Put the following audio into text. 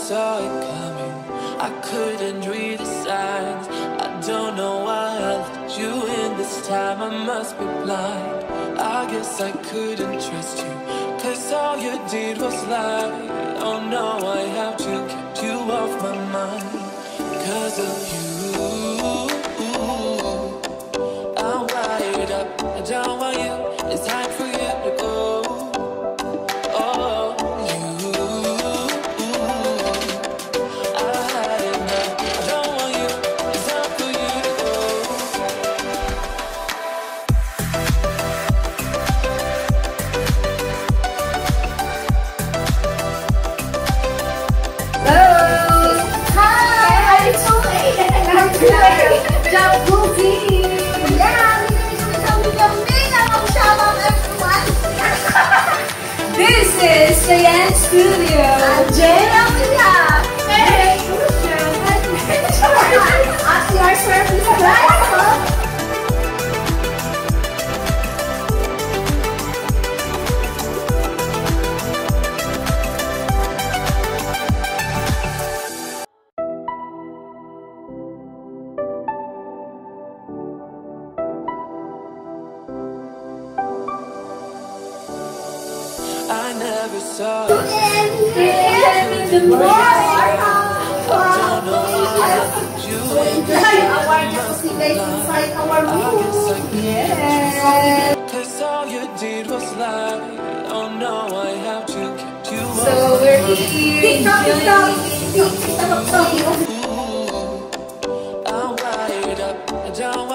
saw it coming. I couldn't read the signs. I don't know why I let you in this time. I must be blind. I guess I couldn't trust you, 'cause all you did was lie. Oh no, I have to keep you off my mind. 'Cause of you, I'm wired up. I don't want you, it's time for you to go. Oh, you, I had enough. I don't want you, it's time for you to go. Jacuzzi! Yeah, this is Cheyenne Studio. Hey, your service right? I never saw it. The more I don't know why I let you in. our Jacuzzi is inside our room. Yes. 'Cause all you did was lie. Oh no, I have to keep you So we're here. I'm wired up. I don't